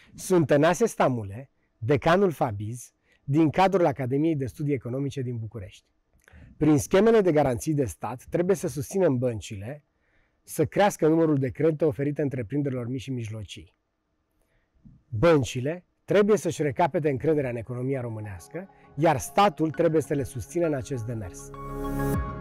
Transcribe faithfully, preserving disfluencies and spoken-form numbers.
Sunt Tănase Stamule, decanul Fabiz, din cadrul Academiei de Studii Economice din București. Prin schemele de garanții de stat, trebuie să susținem băncile să crească numărul de credite oferite întreprinderilor mici și mijlocii. Băncile trebuie să-și recapete încrederea în economia românească, iar statul trebuie să le susțină în acest demers.